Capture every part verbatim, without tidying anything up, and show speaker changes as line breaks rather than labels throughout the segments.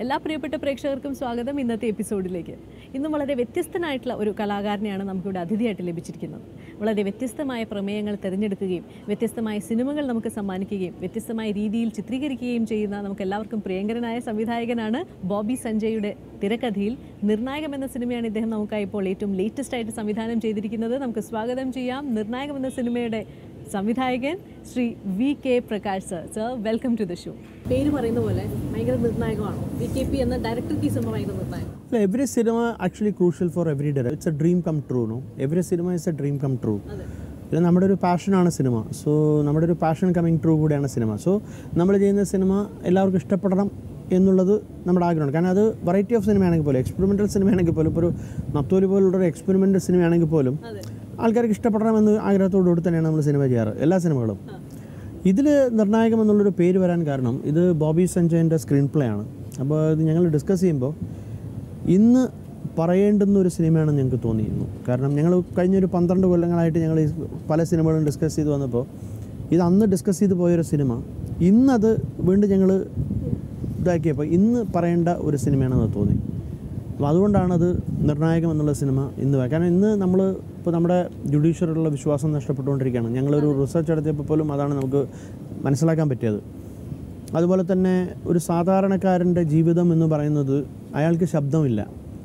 എല്ലാ പ്രിയപ്പെട്ട പ്രേക്ഷകർക്കും സ്വാഗതം ഇന്നത്തെ എപ്പിസോഡിലേക്ക്. ഇന്നും വളരെ വ്യത്യസ്തനായിട്ടുള്ള ഒരു കലാകാരനെയാണ് നമുക്കിവിടെ അതിഥിയായിട്ട് ലഭിച്ചിരിക്കുന്നത്. വളരെ വ്യത്യസ്തമായ പ്രമേയങ്ങൾ തിരഞ്ഞെടുക്കുകയും വ്യത്യസ്തമായ സിനിമകൾ നമുക്ക് സമ്മാനിക്കുകയും വ്യത്യസ്തമായ രീതിയിൽ ചിത്രീകരിക്കുകയും ചെയ്യുന്ന നമുക്ക് എല്ലാവർക്കും പ്രിയങ്കരനായ സംവിധായകനാണ് ബോബി സഞ്ജയുടെ തിരക്കഥയിൽ നിർണായകം എന്ന സിനിമയാണ് ഇദ്ദേഹം നമുക്കായി ഇപ്പോൾ ഏറ്റവും ലേറ്റസ്റ്റ് ആയിട്ട് സംവിധാനം ചെയ്തിരിക്കുന്നത്. നമുക്ക് സ്വാഗതം ചെയ്യാം നിർണായകം എന്ന സിനിമയുടെ സംവിധായകൻ Shri V K Prakash sir. Sir, welcome to the show. പേര് പറയുന്ന പോലെ ഭയങ്കര നിർണായകമാണോ വി കെ പി എന്ന ഡയറക്ടർക്ക് ഈ സിനിമ ഭയങ്കര നിർണായകം?
Every cinema actually crucial for every director. It's a dream come true, no? Every cinema is a dream come true. ഇത് നമ്മുടെ ഒരു പാഷനാണ് സിനിമ. സോ നമ്മുടെ ഒരു പാഷൻ കമ്മിങ് ട്രൂ കൂടെയാണ് സിനിമ. സോ നമ്മൾ ചെയ്യുന്ന സിനിമ എല്ലാവർക്കും ഇഷ്ടപ്പെടണം എന്നുള്ളത് നമ്മുടെ ആഗ്രഹമാണ്. കാരണം അത് വെറൈറ്റി ഓഫ് സിനിമയാണെങ്കിൽ പോലും, എക്സ്പെരിമെൻ്റൽ സിനിമയാണെങ്കിൽ പോലും, ഇപ്പോൾ ഒരു നത്തോലി പോലുള്ളൊരു എക്സ്പെരിമെൻ്റൽ സിനിമയാണെങ്കിൽ പോലും ആൾക്കാർക്ക് ഇഷ്ടപ്പെടണമെന്ന് ആഗ്രഹത്തോടുകൂടി തന്നെയാണ് നമ്മൾ സിനിമ ചെയ്യാറ്, എല്ലാ സിനിമകളും. ഇതിൽ നിർണായകം എന്നുള്ളൊരു പേര് വരാൻ കാരണം ഇത് ബോബി സഞ്ജയൻ്റെ സ്ക്രീൻ പ്ലേ ആണ്. അപ്പോൾ ഇത് ഞങ്ങൾ ഡിസ്കസ് ചെയ്യുമ്പോൾ ഇന്ന് പറയേണ്ടുന്ന ഒരു സിനിമയാണെന്ന് ഞങ്ങൾക്ക് തോന്നിയിരുന്നു. കാരണം ഞങ്ങൾ കഴിഞ്ഞൊരു പന്ത്രണ്ട് കൊല്ലങ്ങളായിട്ട് ഞങ്ങൾ പല സിനിമകളും ഡിസ്കസ് ചെയ്ത് വന്നപ്പോൾ ഇത് അന്ന് ഡിസ്കസ് ചെയ്ത് പോയൊരു സിനിമ ഇന്നത് വീണ്ടും ഞങ്ങൾ ഇതാക്കിയപ്പോൾ ഇന്ന് പറയേണ്ട ഒരു സിനിമയാണെന്ന് തോന്നി. അപ്പോൾ അതുകൊണ്ടാണത് നിർണായകം എന്നുള്ള സിനിമ ഇന്ന്. കാരണം ഇന്ന് നമ്മൾ ഇപ്പോൾ നമ്മുടെ ജുഡീഷ്യറിലുള്ള വിശ്വാസം നഷ്ടപ്പെട്ടുകൊണ്ടിരിക്കുകയാണ്. ഞങ്ങളൊരു റിസർച്ച് നടത്തിയപ്പോൾ പോലും അതാണ് നമുക്ക് മനസ്സിലാക്കാൻ പറ്റിയത്. അതുപോലെ തന്നെ ഒരു സാധാരണക്കാരൻ്റെ ജീവിതം എന്ന് പറയുന്നത് അയാൾക്ക് ശബ്ദമില്ല.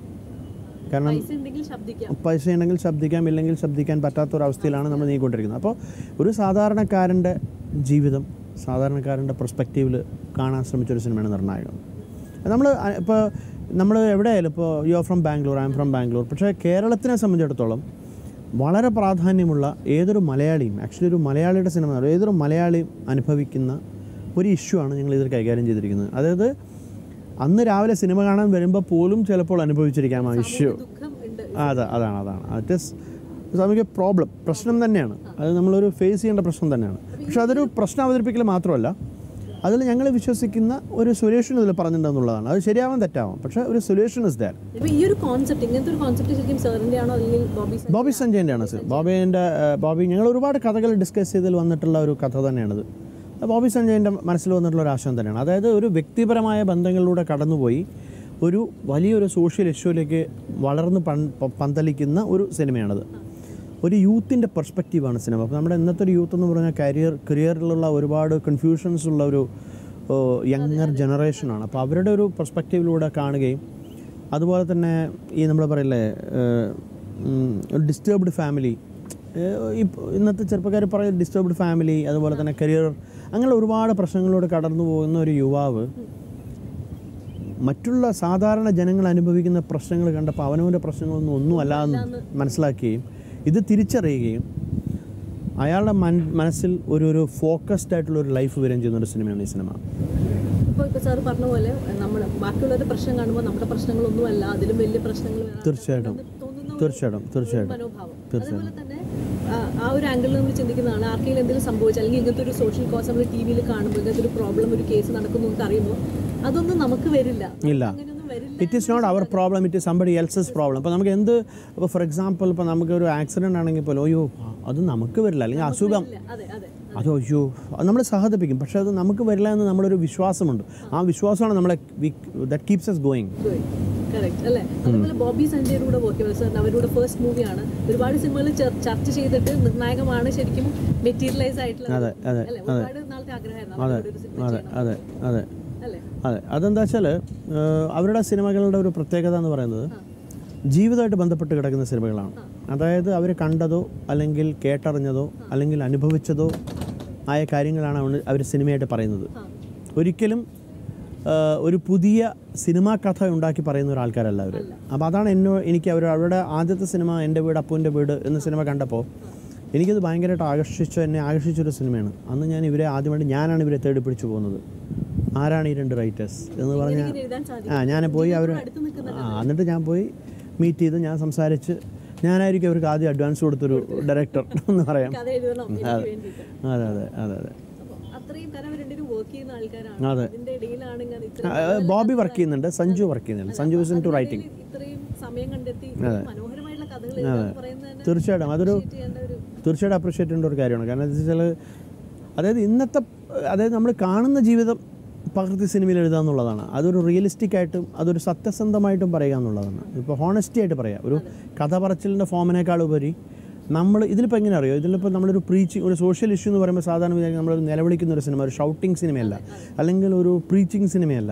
കാരണം പൈസ ഉണ്ടെങ്കിൽ ശബ്ദിക്കാം, ഇല്ലെങ്കിൽ ശബ്ദിക്കാൻ പറ്റാത്തൊരവസ്ഥയിലാണ് നമ്മൾ നീങ്ങിക്കൊണ്ടിരിക്കുന്നത്. അപ്പോൾ ഒരു സാധാരണക്കാരൻ്റെ ജീവിതം സാധാരണക്കാരൻ്റെ പെർസ്പെക്റ്റീവിൽ കാണാൻ ശ്രമിച്ചൊരു സിനിമയാണ് നിർണായകം. നമ്മൾ ഇപ്പോൾ നമ്മൾ എവിടെയായാലും ഇപ്പോൾ you are from Bangalore, I'm from Bangalore, പക്ഷേ കേരളത്തിനെ സംബന്ധിച്ചിടത്തോളം വളരെ പ്രാധാന്യമുള്ള ഏതൊരു മലയാളിയും, ആക്ച്വലി ഒരു മലയാളിയുടെ സിനിമ, ഏതൊരു മലയാളിയും അനുഭവിക്കുന്ന ഒരു ഇഷ്യൂ ആണ് ഞങ്ങൾ ഇതിൽ കൈകാര്യം ചെയ്തിരിക്കുന്നത്. അതായത് അന്ന് രാവിലെ സിനിമ കാണാൻ വരുമ്പോൾ പോലും ചിലപ്പോൾ അനുഭവിച്ചിരിക്കാം ആ ഇഷ്യൂ. അതെ അതാണ് അതാണ് അത് സാമൂഹിക പ്രോബ്ലം, പ്രശ്നം തന്നെയാണ്. അത് നമ്മളൊരു ഫേസ് ചെയ്യേണ്ട പ്രശ്നം തന്നെയാണ്. പക്ഷെ അതൊരു പ്രശ്നം അവതരിപ്പിക്കൽ മാത്രമല്ല, അതിൽ ഞങ്ങൾ വിശ്വസിക്കുന്ന ഒരു സൊല്യൂഷൻ ഇതിൽ പറഞ്ഞിട്ടുണ്ടെന്നുള്ളതാണ്. അത് ശരിയാവാൻ തെറ്റാവാം, പക്ഷേ ഒരു സൊല്യൂഷൻ ഇസ് ദാറ്റ്.
ഈ ഒരു കോൺസെപ്റ്റ്, ഇങ്ങനത്തെ ഒരു കോൺസെപ്റ്റ് ശരിക്കും സാറിൻ്റെ ആണോ അല്ലെങ്കിൽ ബോബി
ബോബി സഞ്ജയൻ്റെ ആണ് സർ. ബോബിൻ്റെ ബോബി ഞങ്ങൾ ഒരുപാട് കഥകൾ ഡിസ്കസ് ചെയ്തതിൽ വന്നിട്ടുള്ള ഒരു കഥ തന്നെയാണിത്. ബോബി സഞ്ജയൻ്റെ മനസ്സിൽ വന്നിട്ടുള്ള ഒരു ആശയം തന്നെയാണ്. അതായത് ഒരു വ്യക്തിപരമായ ബന്ധങ്ങളിലൂടെ കടന്നുപോയി ഒരു വലിയൊരു സോഷ്യൽ ഇഷ്യൂയിലേക്ക് വളർന്ന് പന്തലിക്കുന്ന ഒരു സിനിമയാണിത്. ഒരു യൂത്തിൻ്റെ പെർസ്പെക്റ്റീവാണ് സിനിമ. അപ്പോൾ നമ്മുടെ ഇന്നത്തെ ഒരു യൂത്ത് എന്ന് പറഞ്ഞാൽ കരിയർ കരിയറിലുള്ള ഒരുപാട് കൺഫ്യൂഷൻസ് ഉള്ള ഒരു യങ്ങർ ജനറേഷനാണ്. അപ്പോൾ അവരുടെ ഒരു പെർസ്പെക്റ്റീവിലൂടെ കാണുകയും അതുപോലെ തന്നെ ഈ നമ്മൾ പറയില്ലേ ഒരു ഡിസ്റ്റർബ്ഡ് ഫാമിലി, ഇന്നത്തെ ചെറുപ്പക്കാർ പറയുന്ന ഡിസ്റ്റർബ്ഡ് ഫാമിലി, അതുപോലെ തന്നെ കരിയർ, അങ്ങനെ ഒരുപാട് പ്രശ്നങ്ങളിലൂടെ കടന്നു പോകുന്ന ഒരു യുവാവ് മറ്റുള്ള സാധാരണ ജനങ്ങൾ അനുഭവിക്കുന്ന പ്രശ്നങ്ങൾ കണ്ടപ്പോൾ അവനവൻ്റെ പ്രശ്നങ്ങളൊന്നും ഒന്നും അല്ലാന്ന് മനസ്സിലാക്കുകയും ഇത് തിരിച്ചറിയുകയും അയാളുടെ മൻ മനസ്സിൽ ഒരു ഒരു ഫോക്കസ്ഡ് ആയിട്ടുള്ള ഒരു ലൈഫ് വരികയും ചെയ്യുന്ന ഒരു സിനിമയാണ് ഈ സിനിമ.
ഇപ്പോൾ ഇപ്പോൾ സാർ പറഞ്ഞ പോലെ നമ്മൾ ബാക്കിയുള്ളവരുടെ പ്രശ്നം കാണുമ്പോൾ നമ്മുടെ പ്രശ്നങ്ങളൊന്നുമല്ല, അതിലും വലിയ പ്രശ്നങ്ങൾ
തീർച്ചയായിട്ടും തീർച്ചയായിട്ടും തീർച്ചയായിട്ടും
തീർച്ചയായിട്ടും തന്നെ ആ ഒരു ആംഗിളിൽ നമ്മൾ ചിന്തിക്കുന്നതാണ്. ആർക്കെങ്കിലും എന്തെങ്കിലും സംഭവിച്ചാൽ അല്ലെങ്കിൽ ഇങ്ങനത്തെ ഒരു സോഷ്യൽ കോസ് നമ്മൾ ടി വിയിൽ കാണുമ്പോൾ ഇങ്ങനത്തെ ഒരു പ്രോബ്ലം, ഒരു കേസ് നടക്കുന്നു എന്ന് അറിയുമ്പോൾ അതൊന്നും നമുക്ക് വരില്ല.
ഇല്ല, it is not our problem, it is somebody else's problem. ഇപ്പോൾ നമുക്ക് എന്ത്, ഇപ്പോൾ ഫോർ എക്സാമ്പിൾ ഇപ്പോൾ നമുക്കൊരു ആക്സിഡൻ്റ് ആണെങ്കിൽ പോലും അയ്യോ അത് നമുക്ക് വരില്ല, അല്ലെങ്കിൽ അസുഖം അതോ അയ്യോ അത് നമ്മൾ സഹതപിക്കും, പക്ഷേ അത് നമുക്ക് വരില്ല എന്ന് നമ്മളൊരു വിശ്വാസമുണ്ട്. ആ വിശ്വാസമാണ് നമ്മളെ ദാറ്റ് കീപ്സ് us going.
അല്ലേ? അതുപോലെ ബോബി സഞ്ജയുടെ കൂടെ വർക്ക് ചെയ്തത് സാർ അവരുടെ ഫസ്റ്റ് മൂവിയാണ്. ഒരുപാട് സിനിമകൾ ചർച്ച ചെയ്തിട്ട് നിർണായകമാണ് ശരിക്കും മെറ്റീരിയലൈസ് ആയിട്ടുള്ള.
അതെ അതെ
ഒരുപാട് നാളത്തെ ആഗ്രഹമായിരുന്നു
അതെ അതെ അതെ അതെ അതെ അതെന്താ വെച്ചാൽ അവരുടെ സിനിമകളുടെ ഒരു പ്രത്യേകത എന്ന് പറയുന്നത് ജീവിതമായിട്ട് ബന്ധപ്പെട്ട് കിടക്കുന്ന സിനിമകളാണ്. അതായത് അവർ കണ്ടതോ അല്ലെങ്കിൽ കേട്ടറിഞ്ഞതോ അല്ലെങ്കിൽ അനുഭവിച്ചതോ ആയ കാര്യങ്ങളാണ് അവർ സിനിമയായിട്ട് പറയുന്നത്. ഒരിക്കലും ഒരു പുതിയ സിനിമാ കഥ ഉണ്ടാക്കി പറയുന്ന ഒരാൾക്കാരല്ല അവർ. അപ്പോൾ അതാണ് എന്നോ എനിക്ക് അവർ അവരുടെ ആദ്യത്തെ സിനിമ എൻ്റെ വീട് അപ്പൂൻ്റെ വീട് എന്ന സിനിമ കണ്ടപ്പോൾ എനിക്കത് ഭയങ്കരമായിട്ട് ആകർഷിച്ച എന്നെ ആകർഷിച്ചൊരു സിനിമയാണ്. അന്ന് ഞാൻ ഇവരെ ആദ്യമായിട്ട് ഞാനാണ് ഇവരെ തേടി പിടിച്ചു പോകുന്നത്. ആരാണ് ഈ രണ്ട് റൈറ്റേഴ്സ് എന്ന് പറഞ്ഞാൽ ആ ഞാൻ പോയി അവർ ആ എന്നിട്ട് ഞാൻ പോയി മീറ്റ് ചെയ്ത് ഞാൻ സംസാരിച്ച് ഞാനായിരിക്കും അവർക്ക് ആദ്യം അഡ്വാൻസ് കൊടുത്തൊരു ഡയറക്ടർ എന്ന് പറയാം. അതെ അതെ അതെ അതെ അതെ അതെ ബോബി വർക്ക് ചെയ്യുന്നുണ്ട്, സഞ്ജു വർക്ക് ചെയ്യുന്നുണ്ട്. Sanju is into writing. അതെ തീർച്ചയായിട്ടും അതൊരു തീർച്ചയായിട്ടും അപ്രീഷിയേറ്റ് ചെയ്യേണ്ട ഒരു കാര്യമാണ്. കാരണം എന്താ വെച്ചാൽ അതായത് ഇന്നത്തെ അതായത് നമ്മൾ കാണുന്ന ജീവിതം പകർത്തി സിനിമയിൽ എഴുതുക എന്നുള്ളതാണ്. അതൊരു റിയലിസ്റ്റിക് ആയിട്ടും അതൊരു സത്യസന്ധമായിട്ടും പറയുക എന്നുള്ളതാണ്. ഇപ്പോൾ ഹോണസ്റ്റി ആയിട്ട് പറയുക. ഒരു കഥ പറച്ചിലിൻ്റെ ഫോമിനേക്കാൾ ഉപരി നമ്മൾ ഇതിലിപ്പോൾ എങ്ങനെ അറിയോ, ഇതിലിപ്പോൾ നമ്മളൊരു പ്രീച്ചിങ് ഒരു സോഷ്യൽ ഇഷ്യൂ എന്ന് പറയുമ്പോൾ സാധാരണ വിചാരിക്കും നമ്മളൊരു നിലവിളിക്കുന്ന ഒരു സിനിമ, ഒരു ഷൗട്ടിങ് സിനിമയല്ല, അല്ലെങ്കിൽ ഒരു പ്രീച്ചിങ് സിനിമയല്ല.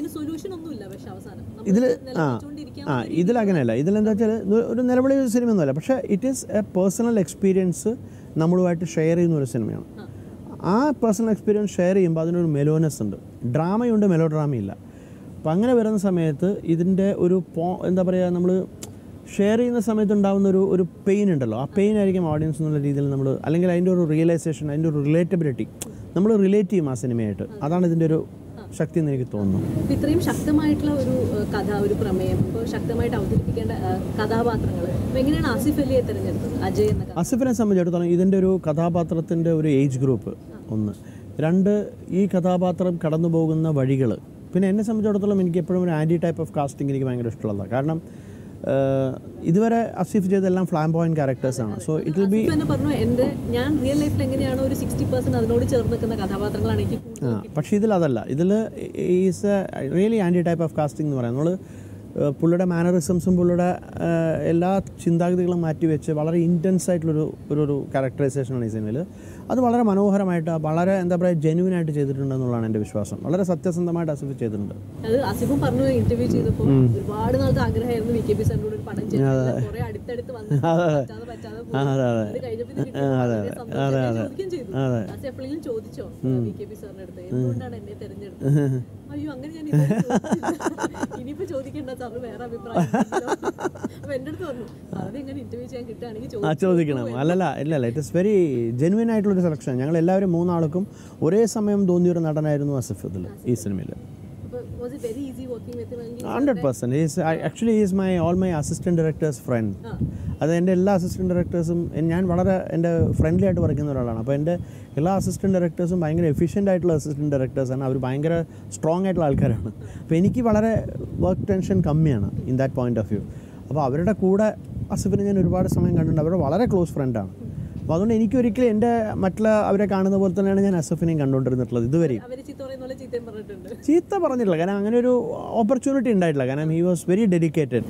ഇതിൽ ആ ആ ഇതിലങ്ങനെയല്ല. ഇതിലെന്താ വെച്ചാൽ ഒരു നിലവിളി സിനിമയൊന്നുമല്ല, പക്ഷേ it is a personal experience നമ്മളുമായിട്ട് ഷെയർ ചെയ്യുന്ന ഒരു സിനിമയാണ്. ആ പേഴ്സണൽ എക്സ്പീരിയൻസ് ഷെയർ ചെയ്യുമ്പോൾ അതിനൊരു മെലോനസ് ഉണ്ട്, ഡ്രാമയുണ്ട്, മെലോ ഡ്രാമയില്ല. അപ്പം അങ്ങനെ വരുന്ന സമയത്ത് ഇതിൻ്റെ ഒരു പോ എന്താ പറയുക, നമ്മൾ ഷെയർ ചെയ്യുന്ന സമയത്ത് ഉണ്ടാകുന്ന ഒരു ഒരു പെയിൻ ഉണ്ടല്ലോ, ആ പെയിൻ ആയിരിക്കും ഓഡിയൻസ് എന്നുള്ള രീതിയിൽ നമ്മൾ, അല്ലെങ്കിൽ അതിൻ്റെ ഒരു റിയലൈസേഷൻ, അതിൻ്റെ ഒരു റിലേറ്റബിലിറ്റി നമ്മൾ റിലേറ്റ് ചെയ്യും ആ സിനിമയായിട്ട്. അതാണ് ഇതിൻ്റെ ഒരു ശക്തി എന്ന് എനിക്ക് തോന്നുന്നു.
ഇത്രയും ശക്തമായിട്ടുള്ള ഒരു കഥ, ഒരു പ്രമേയം, ഇപ്പോൾ ശക്തമായിട്ട് അവതരിപ്പിക്കേണ്ട കഥാപാത്രങ്ങൾ എങ്ങനെയാണ് ആസിഫ് അലിയെ തിരഞ്ഞെടുത്തത്? അജയ് എന്ന
ആസിഫിനെ സംബന്ധിച്ചിടത്തോളം ഇതിൻ്റെ ഒരു കഥാപാത്രത്തിൻ്റെ ഒരു ഏജ് ഗ്രൂപ്പ് ഒന്ന്, രണ്ട് ഈ കഥാപാത്രം കടന്നു പോകുന്ന വഴികൾ, പിന്നെ എന്നെ സംബന്ധിച്ചിടത്തോളം എനിക്ക് എപ്പോഴും ഒരു ആൻറ്റി ടൈപ്പ് ഓഫ് കാസ്റ്റിംഗ് എനിക്ക് ഭയങ്കര ഇഷ്ടമുള്ളതാണ്. കാരണം ഇതുവരെ അസീഫ് ചെയ്തെല്ലാം ഫ്ലാംബോയന്റ് ക്യാരക്ടേഴ്സാണ്. സോ ഇറ്റ് വിൽ ബി
പറഞ്ഞു എൻ്റെ ഞാൻ റിയൽ ലൈഫിൽ എങ്ങനെയാണോ ഒരു സിക്സ്റ്റി പെർസെൻറ്റ് അതിനോട് ചേർന്ന് നിൽക്കുന്ന കഥാപാത്രങ്ങളാണ് എനിക്ക്.
ആ പക്ഷേ ഇതിൽ അതല്ല. ഇതിൽ is a really anti type of casting എന്ന് പറയാം. നമ്മൾ പുള്ളിയുടെ മാനറിസംസും പുള്ളിയുടെ എല്ലാ ചിന്താഗതികളും മാറ്റിവെച്ച് വളരെ ഇൻറ്റൻസ് ആയിട്ടുള്ളൊരു ഒരു ഒരു ക്യാരക്ടറൈസേഷനാണ് ഈ സിനിമയിൽ. അത് വളരെ മനോഹരമായിട്ട്, വളരെ എന്താ പറയുക, ജെന്യൂൻ ആയിട്ട് ചെയ്തിട്ടുണ്ടെന്നുള്ളതാണ് എൻ്റെ വിശ്വാസം. വളരെ സത്യസന്ധമായിട്ട് ആസിഫ് ചെയ്തിട്ടുണ്ട്.
അത് ആസിഫും പറഞ്ഞു ഇന്റർവ്യൂ ചെയ്തപ്പോൾ ഒരുപാട് നാളത്തെ ആഗ്രഹമായിരുന്നു വി കെ പി സാറിനോട് ഒരു പടം ചെയ്യാൻ. കുറേ അടുത്തടുത്ത് വന്നു എപ്പോഴെങ്കിലും ചോദിച്ചോ വി കെ പി സാറിന്റെ അടുത്ത് എന്തുകൊണ്ടാണ് എന്നെ തെരഞ്ഞെടുത്തത്? അയ്യോ അങ്ങനെ ഞാൻ ഇനിയിപ്പോ ചോദിക്കേണ്ട സാറിന് വേറെ അഭിപ്രായം. അപ്പൊ എൻ്റെ അടുത്ത് പറഞ്ഞു അത് എങ്ങനെ ഇന്റർവ്യൂ ചെയ്യാൻ കിട്ടുകയാണെങ്കിൽ
ചോദിക്കണം. അല്ലല്ല ഇല്ലല്ല ഇറ്റ് ഇസ് വെരി ജെന്യൂൻ ആയിട്ടുള്ളൊരു സെലക്ഷൻ. ഞങ്ങൾ എല്ലാവരും മൂന്നാൾക്കും ഒരേ സമയം തോന്നിയൊരു നടനായിരുന്നു ആസിഫ് ഇതിൽ ഈ സിനിമയിൽ. Hundred percent is actually is my all my assistant directors friend. അത് എൻ്റെ എല്ലാ അസിസ്റ്റൻറ്റ് ഡയറക്ടേഴ്സും ഞാൻ വളരെ എൻ്റെ ഫ്രണ്ട്ലി ആയിട്ട് വർക്ക് ചെയ്യുന്ന ഒരാളാണ്. അപ്പോൾ എൻ്റെ എല്ലാ അസിസ്റ്റൻറ്റ് ഡയറക്ടേഴ്സും ഭയങ്കര എഫിഷ്യൻ്റ് ആയിട്ടുള്ള അസിസ്റ്റൻറ്റ് ഡയറക്ടേഴ്സാണ്. അവർ ഭയങ്കര സ്ട്രോങ് ആയിട്ടുള്ള ആൾക്കാരാണ്. അപ്പോൾ എനിക്ക് വളരെ വർക്ക് ടെൻഷൻ കമ്മിയാണ് in that point of view. അപ്പോൾ അവരുടെ കൂടെ അസിഫിനെ ഞാൻ ഒരുപാട് സമയം കണ്ടിട്ടുണ്ട്. അവരുടെ വളരെ ക്ലോസ് ഫ്രണ്ടാണ്. അപ്പോൾ അതുകൊണ്ട് എനിക്കൊരിക്കലും എൻ്റെ മറ്റുള്ള അവരെ കാണുന്ന പോലെ തന്നെയാണ് ഞാൻ അസഫിനെയും കണ്ടുകൊണ്ടിരുന്നിട്ടുള്ളത് ഇതുവരെയും. ചീത്ത പറഞ്ഞിട്ടില്ല, കാരണം അങ്ങനെ ഒരു ഓപ്പർച്യൂണിറ്റി ഉണ്ടായിട്ടില്ല. കാരണം ഹി വാസ് വെരി ഡെഡിക്കേറ്റഡ്.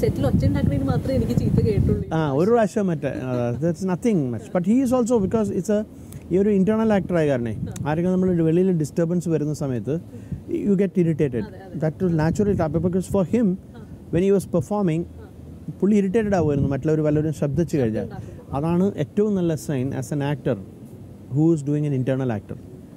ആ ഒരു പ്രാവശ്യം മറ്റേ that's nothing much, but he is also because it's a ഈ ഒരു ഇൻറ്റേർണൽ ആക്ടറായ കാരണേ ആരെങ്കിലും നമ്മൾ വെളിയിൽ ഡിസ്റ്റർബൻസ് വരുന്ന സമയത്ത് you get irritated. That was natural tap. Because for him when he was performing പുള്ളി ഇറിറ്റേറ്റഡ് ആവുമായിരുന്നു മറ്റുള്ളവർ വല്ലവരും ശബ്ദിച്ച് കഴിഞ്ഞാൽ. അതാണ് ഏറ്റവും നല്ല sign as an actor who is doing an internal actor.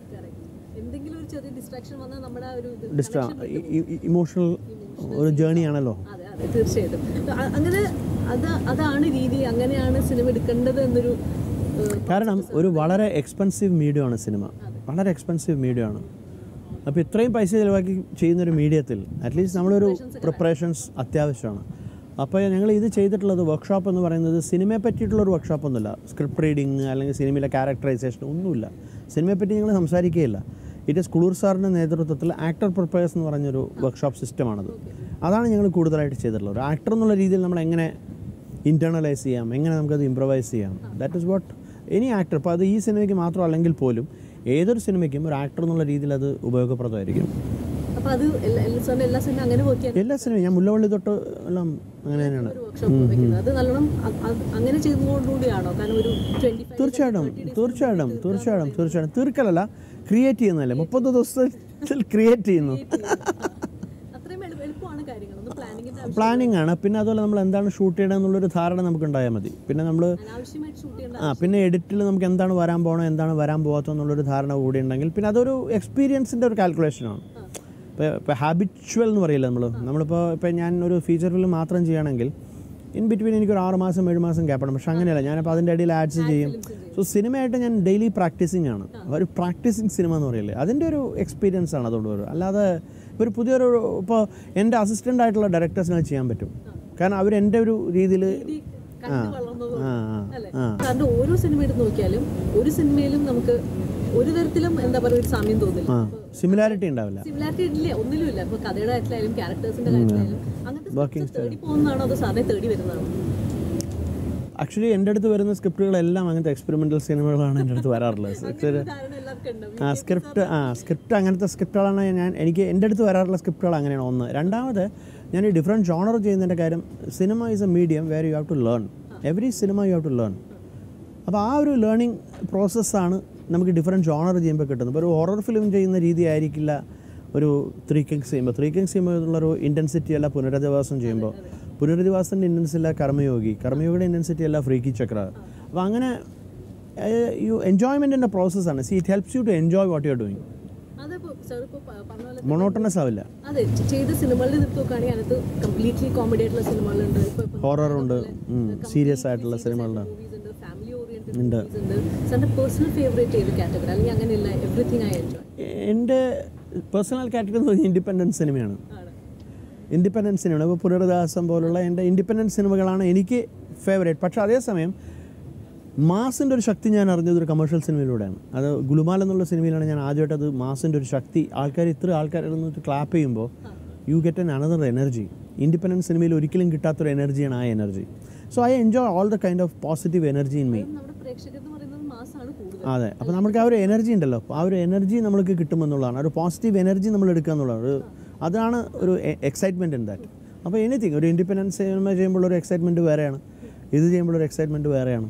ഡിസ്ട്രാ ഇമോഷണൽ ഒരു ജേർണി ആണല്ലോ.
തീർച്ചയായിട്ടും അങ്ങനെ അതാണ് രീതി, അങ്ങനെയാണ് സിനിമ എടുക്കേണ്ടത് എന്നൊരു.
കാരണം ഒരു വളരെ എക്സ്പെൻസീവ് മീഡിയം ആണ് സിനിമ, വളരെ എക്സ്പെൻസീവ് മീഡിയം ആണ്. അപ്പോൾ ഇത്രയും പൈസ ചിലവാക്കി ചെയ്യുന്നൊരു മീഡിയത്തിൽ അറ്റ്ലീസ്റ്റ് നമ്മളൊരു പ്രിപ്പറേഷൻസ് അത്യാവശ്യമാണ്. അപ്പോൾ ഞങ്ങൾ ഇത് ചെയ്തിട്ടുള്ളത് വർക്ക്ഷോപ്പ് എന്ന് പറയുന്നത് സിനിമയെ പറ്റിയിട്ടുള്ളൊരു വർക്ക്ഷോപ്പൊന്നുമില്ല. സ്ക്രിപ്റ്റ് റീഡിങ് അല്ലെങ്കിൽ സിനിമയിലെ ക്യാരക്ടറൈസേഷൻ ഒന്നുമില്ല. സിനിമയെപ്പറ്റി ഞങ്ങൾ സംസാരിക്കുകയില്ല. ഇറ്റ് ഈസ് കുളൂർ സാറിൻ്റെ നേതൃത്വത്തിൽ ആക്ടർ പ്രിപ്പയേഴ്സ് എന്ന് പറഞ്ഞൊരു വർക്ക്ഷോപ്പ് സിസ്റ്റമാണത്. അതാണ് ഞങ്ങൾ കൂടുതലായിട്ട് ചെയ്തിട്ടുള്ളത്. ഒരു ആക്ടർ എന്നുള്ള രീതിയിൽ നമ്മൾ എങ്ങനെ ഇൻറ്റേർണലൈസ് ചെയ്യാം, എങ്ങനെ നമുക്കത് ഇംപ്രവൈസ് ചെയ്യാം, that is what any actor. അപ്പോൾ അത് ഈ സിനിമയ്ക്ക് മാത്രമല്ലെങ്കിൽ പോലും ഏതൊരു സിനിമയ്ക്കും ഒരു ആക്ടർ എന്നുള്ള രീതിയിൽ അത് ഉപയോഗപ്രദമായിരിക്കും. എല്ലാ സിനിമയും ഞാൻ മുല്ലവള്ളി തൊട്ട് എല്ലാം അങ്ങനെ തന്നെയാണ്. തീർച്ചയായിട്ടും തീർച്ചയായിട്ടും തീർച്ചയായിട്ടും തീർച്ചയായിട്ടും തീർക്കലല്ല, ക്രിയേറ്റ് ചെയ്യുന്നതല്ലേ. മുപ്പത് ദിവസത്തിൽ ക്രിയേറ്റ് ചെയ്യുന്നു. പ്ലാനിങ് ആണ്. പിന്നെ അതുപോലെ നമ്മൾ എന്താണ് ഷൂട്ട് ചെയ്യണം എന്നുള്ളൊരു ധാരണ നമുക്ക് ഉണ്ടായാൽ മതി. പിന്നെ നമ്മൾ ആ പിന്നെ എഡിറ്റിൽ നമുക്ക് എന്താണ് വരാൻ പോകണം, എന്താണ് വരാൻ പോകാത്തതെന്നുള്ളൊരു ധാരണ കൂടി ഉണ്ടെങ്കിൽ പിന്നെ അതൊരു എക്സ്പീരിയൻസിൻ്റെ ഒരു കാൽക്കുലേഷനാണ്. ഇപ്പോൾ ഇപ്പോൾ ഹാബിച്വൽ എന്ന് പറയില്ല നമ്മൾ നമ്മളിപ്പോൾ ഇപ്പോൾ ഞാൻ ഒരു ഫീച്ചർ ഫിലിം മാത്രം ചെയ്യുകയാണെങ്കിൽ ഇൻ ബിറ്റ്വീൻ എനിക്കൊരു ആറ് മാസം ഏഴ് മാസം ഗ്യാപ്പാണ്. പക്ഷേ അങ്ങനെയല്ല, ഞാനപ്പോൾ അതിൻ്റെ ഇടയിൽ ആഡ്സ് ചെയ്യും. സോ സിനിമയായിട്ട് ഞാൻ ഡെയിലി പ്രാക്ടീസിങ് ആണ്. ഒരു പ്രാക്ടീസിങ് സിനിമ എന്ന് പറയില്ലേ, അതിൻ്റെ ഒരു എക്സ്പീരിയൻസ് ആണ് അതുകൊണ്ട് വരും. അല്ലാതെ ഇപ്പോൾ ഒരു പുതിയൊരു ഇപ്പോൾ എൻ്റെ അസിസ്റ്റൻ്റ് ആയിട്ടുള്ള ഡയറക്ടേഴ്സിനെ ചെയ്യാൻ പറ്റും. കാരണം അവർ എൻ്റെ ഒരു രീതിയിൽ
ഓരോ സിനിമ എടുത്ത് നോക്കിയാലും ഒരു സിനിമയിലും നമുക്ക് ഒരു തരത്തിലും എന്താ പറയുക ഒരു സാമ്യം തോന്നില്ല,
സിമിലാരിറ്റി ഉണ്ടാവില്ല.
സിമിലാരിറ്റി ഇല്ല, ഒന്നിലുമില്ല. ഇപ്പോൾ കഥയുടെ കാര്യത്തിലായാലും ക്യാരക്ടേഴ്സിന്റെ കാര്യത്തിലായാലും അങ്ങനത്തെ തേടി പോകുന്നതാണോ അതോ സാറിനെ തേടി വരുന്നതാണോ?
ആക്ച്വലി എൻ്റെ അടുത്ത് വരുന്ന സ്ക്രിപ്റ്റുകളെല്ലാം അങ്ങനത്തെ എക്സ്പെരിമെൻ്റൽ സിനിമകളാണ് എൻ്റെ അടുത്ത് വരാറുള്ളത്. ആ സ്ക്രിപ്റ്റ് ആ സ്ക്രിപ്റ്റ് അങ്ങനത്തെ സ്ക്രിപ്റ്റുകളാണ് ഞാൻ എനിക്ക് എൻ്റെ അടുത്ത് വരാറുള്ള സ്ക്രിപ്റ്റുകൾ അങ്ങനെയാണ് ഒന്ന്. രണ്ടാമത് ഞാൻ ഈ ഡിഫറെൻറ്റ് ജോണർ ചെയ്യുന്നതിൻ്റെ കാര്യം, സിനിമ is a medium where you have to learn every സിനിമ യു ഹാവ് ടു ലേൺ. അപ്പോൾ ആ ഒരു ലേണിംഗ് പ്രോസസ്സാണ് നമുക്ക് ഡിഫറെൻറ്റ് ജോണർ ചെയ്യുമ്പോൾ കിട്ടുന്നത്. ഇപ്പോൾ ഒരു ഹൊറർ ഫിലിം ചെയ്യുന്ന രീതി ആയിരിക്കില്ല ഒരു ത്രീ കിങ്സ് ചെയ്യുമ്പോൾ. ത്രീ കിങ്സ് ചെയ്യുമ്പോൾ ഉള്ളൊരു ഇൻറ്റൻസിറ്റി അല്ല പുനരധിവാസം ചെയ്യുമ്പോൾ. പുനരധിവാസത്തിൻ്റെ ഇൻറ്റൻസിറ്റി അല്ല കർമ്മയോഗി, കർമ്മയോഗിയുടെ ഇൻറ്റൻസിറ്റി അല്ല ഫ്രീക്കി ചക്ര. അപ്പോൾ അങ്ങനെ യു എൻജോയ്മെൻറ്റിൻ്റെ പ്രോസസ്സാണ്. See it helps you to enjoy what you are doing. Monotonous ആവില്ല.
അതെ, ചെയ്ത സിനിമകളുടെ എടുത്ത് നോക്കുകയാണെങ്കിൽ അതിനകത്ത് കംപ്ലീറ്റ്ലി കോമഡി ആയിട്ടുള്ള സിനിമകളുണ്ട്,
ഹൊററുണ്ട്, സീരിയസ് ആയിട്ടുള്ള സിനിമകളുണ്ട് ഉണ്ട്. എൻ്റെ പേഴ്സണൽ കാറ്റഗറി എന്ന് പറഞ്ഞാൽ ഇൻഡിപെൻഡൻസ് സിനിമയാണ്. ഇൻഡിപെൻഡൻസ് സിനിമയാണ്. ഇപ്പോൾ പുനർദാസം പോലുള്ള എൻ്റെ ഇൻഡിപെൻഡൻസ് സിനിമകളാണ് എനിക്ക് ഫേവറേറ്റ്. പക്ഷേ അതേസമയം മാസിൻ്റെ ഒരു ശക്തി ഞാൻ അറിഞ്ഞത് ഒരു കമേഴ്ഷ്യൽ സിനിമയിലൂടെയാണ്. അത് ഗുലുമാൽ എന്നുള്ള സിനിമയിലാണ് ഞാൻ ആദ്യമായിട്ട് അത് മാസിൻ്റെ ഒരു ശക്തി, ആൾക്കാർ ഇത്ര ആൾക്കാർ ഇരുന്നിട്ട് ക്ലാപ്പ് ചെയ്യുമ്പോൾ you get an another energy. Independence സിനിമയിൽ ഒരിക്കലും കിട്ടാത്തൊരു എനർജിയാണ് ആ energy. So I enjoy all the kind of positive energy in me. അതെ, അപ്പോൾ നമുക്ക് ആ ഒരു എനർജി ഉണ്ടല്ലോ, ആ ഒരു എനർജി നമ്മൾക്ക് കിട്ടുമെന്നുള്ളതാണ്. ഒരു പോസിറ്റീവ് എനർജി നമ്മൾ എടുക്കുക എന്നുള്ളതാണ് ഒരു, അതാണ് ഒരു എക്സൈറ്റ്മെൻറ്റ് ഇൻ ദാറ്റ്. അപ്പോൾ എനിത്തിങ് ഒരു ഇൻഡിപെൻഡൻസ് സിനിമ ചെയ്യുമ്പോൾ ഒരു എക്സൈറ്റ്മെൻറ്റ് വേറെയാണ്, ഇത് ചെയ്യുമ്പോൾ ഒരു എക്സൈറ്റ്മെൻറ്റ് വേറെയാണ്.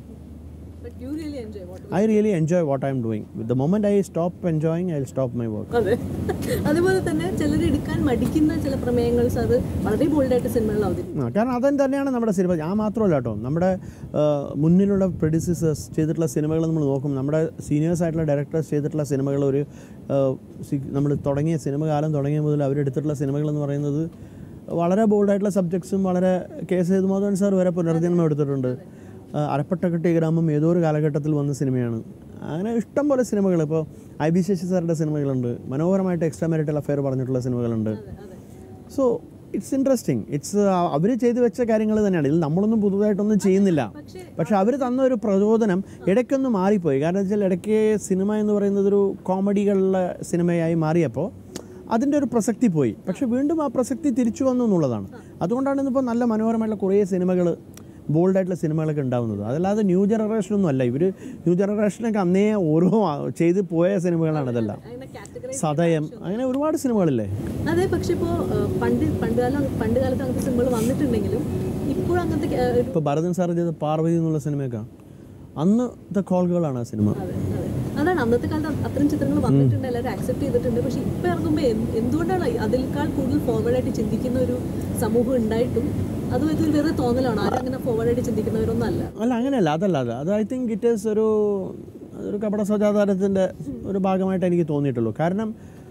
I really enjoy what I am doing. The moment I stop enjoying, I will stop my work.
അതെ, അതുപോലെ തന്നെ ചിലർ എടുക്കാൻ മടിക്കുന്ന ചില പ്രമേയങ്ങൾ അത് വളരെ ബോൾഡായിട്ട് സിനിമകളിൽ അവതരിക്കും.
കാരണം അതൻ തന്നെയാണ് നമ്മുടെ സിനിമ. ഞാൻ മാത്രമല്ല കേട്ടോ, നമ്മുടെ മുന്നിലുള്ള പ്രൊഡ്യൂസേഴ്സ് ചെയ്തിട്ടുള്ള സിനിമകൾ നമ്മൾ നോക്കും, നമ്മുടെ സീനിയേഴ്സ് ആയിട്ടുള്ള ഡയറക്ടേഴ്സ് ചെയ്തിട്ടുള്ള സിനിമകൾ, ഒരു നമ്മൾ തുടങ്ങിയ സിനിമ കാലം തുടങ്ങിയ മുതൽ അവരെടുത്തിട്ടുള്ള സിനിമകൾ എന്ന് പറയുന്നത് വളരെ ബോൾഡായിട്ടുള്ള സബ്ജക്ട്സും, വളരെ കെ എസ് സേതുമാധവൻ സാർ വരെ പുനർജന്മം എടുത്തിട്ടുണ്ട്. അരപ്പട്ടക്കെട്ടി ഗ്രാമം ഏതോ ഒരു കാലഘട്ടത്തിൽ വന്ന സിനിമയാണ്. അങ്ങനെ ഇഷ്ടം പോലെ സിനിമകൾ, ഇപ്പോൾ ഐ ബി ശശി സാറിൻ്റെ സിനിമകളുണ്ട്, മനോഹരമായിട്ട് എക്സ്ട്രാ മാരിറ്റൽ അഫെയർ പറഞ്ഞിട്ടുള്ള സിനിമകളുണ്ട്. So it's interesting. ഇറ്റ്സ് അവർ ചെയ്തു വെച്ച കാര്യങ്ങൾ തന്നെയാണ്. ഇതിൽ നമ്മളൊന്നും പുതുതായിട്ടൊന്നും ചെയ്യുന്നില്ല. പക്ഷേ അവർ തന്ന ഒരു പ്രചോദനം ഇടയ്ക്കൊന്ന് മാറിപ്പോയി. കാരണം വെച്ചാൽ ഇടയ്ക്ക് സിനിമ എന്ന് പറയുന്നത് ഒരു കോമഡികളുടെ സിനിമയായി മാറിയപ്പോൾ അതിൻ്റെ ഒരു പ്രസക്തി പോയി. പക്ഷേ വീണ്ടും ആ പ്രസക്തി തിരിച്ചു വന്നു എന്നുള്ളതാണ്. അതുകൊണ്ടാണ് ഇന്നിപ്പോൾ നല്ല മനോഹരമായിട്ടുള്ള കുറേ സിനിമകൾ, ബോൾഡായിട്ടുള്ള സിനിമകളൊക്കെ ഉണ്ടാകുന്നത്. അതല്ലാതെ ന്യൂ ജനറേഷനൊന്നും അല്ല. ഇവർ ന്യൂ ജനറേഷനൊക്കെ അന്നേ ഓരോ ചെയ്ത് പോയ സിനിമകളാണ് ഇതെല്ലാം. സതയം, അങ്ങനെ ഒരുപാട് സിനിമകളില്ലേ.
അതെ, പക്ഷേ ഇപ്പോൾ പണ്ട് പണ്ട് കാലം പണ്ട് കാലത്ത് അങ്ങനത്തെ സിനിമകൾ വന്നിട്ടുണ്ടെങ്കിലും ഇപ്പോൾ അങ്ങനത്തെ
ഇപ്പോൾ ഭരതൻ സാർ ചെയ്ത പാർവതി എന്നുള്ള സിനിമയൊക്കെ അന്നത്തെ കോളുകളാണ് ആ സിനിമ.
അതാണ് അന്നത്തെ കാലത്ത് അത്തരം ചിത്രങ്ങൾ വന്നിട്ടുണ്ട്, എല്ലാവരും അക്സെപ്റ്റ് ചെയ്തിട്ടുണ്ട്. പക്ഷേ ഇപ്പോൾ ഇറങ്ങുമ്പോൾ എന്തുകൊണ്ടാണ് അതിനേക്കാൾ കൂടുതൽ ഫോർവേഡായിട്ട് ചിന്തിക്കുന്ന ഒരു സമൂഹം ഉണ്ടായിട്ടും അത് ഒരു വേറെ തോന്നലാണ്? ആരും അങ്ങനെ ഫോർവേഡായിട്ട് ചിന്തിക്കുന്നവരൊന്നും അല്ല.
അല്ല, അങ്ങനെയല്ല, അതല്ല അത് അത് ഐ തിങ്ക് ഇറ്റ് ഈസ് ഒരു ഒരു കപട സദാചാരത്തിൻ്റെ ഒരു ഭാഗമായിട്ട് എനിക്ക് തോന്നിയിട്ടുള്ളൂ. കാരണം